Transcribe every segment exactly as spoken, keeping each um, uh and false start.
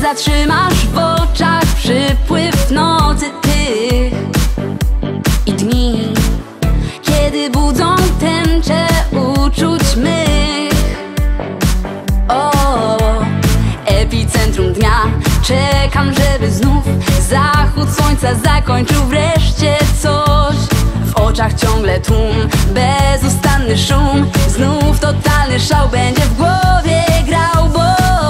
zatrzymasz w oczach przypływ nocy tych i dni, kiedy budzą tęczę uczuć mych. O, epicentrum dnia, czekam, żeby znów zachód słońca zakończył wreszcie coś. W oczach ciągle tłum, bezustanny szum, znów totalny szał będzie w głowie grał, bo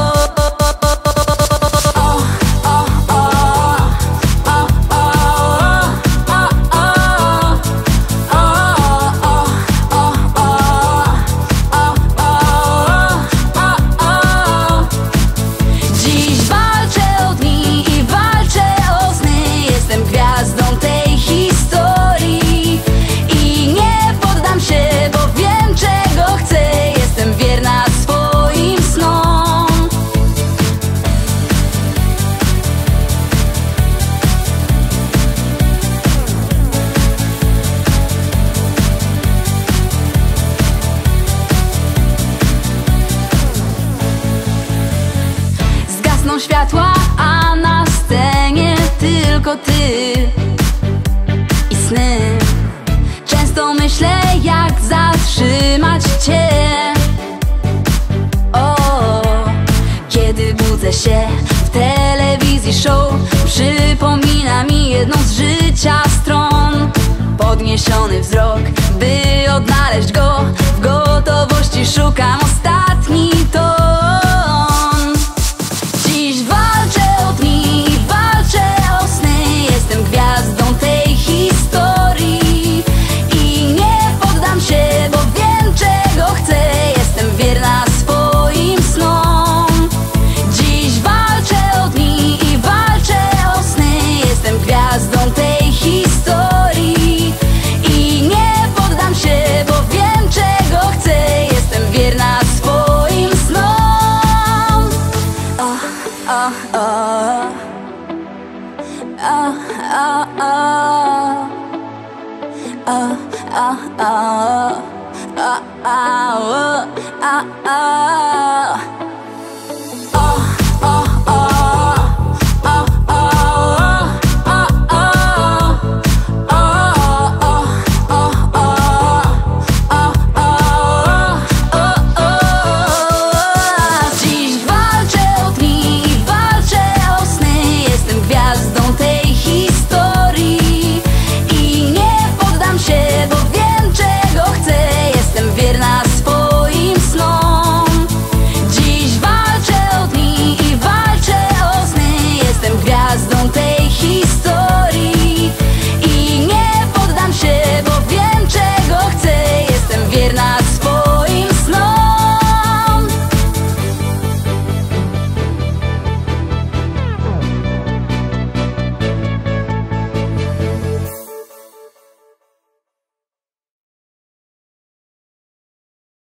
światła, a na scenie tylko ty i sny. Często myślę, jak zatrzymać cię. O, kiedy budzę się w telewizji show, przypomina mi jedną z życia stron. Podniesiony wzrok, by odnaleźć go, w gotowości szukam ostatni ton. Oh, oh, oh, oh, oh, oh, oh, oh.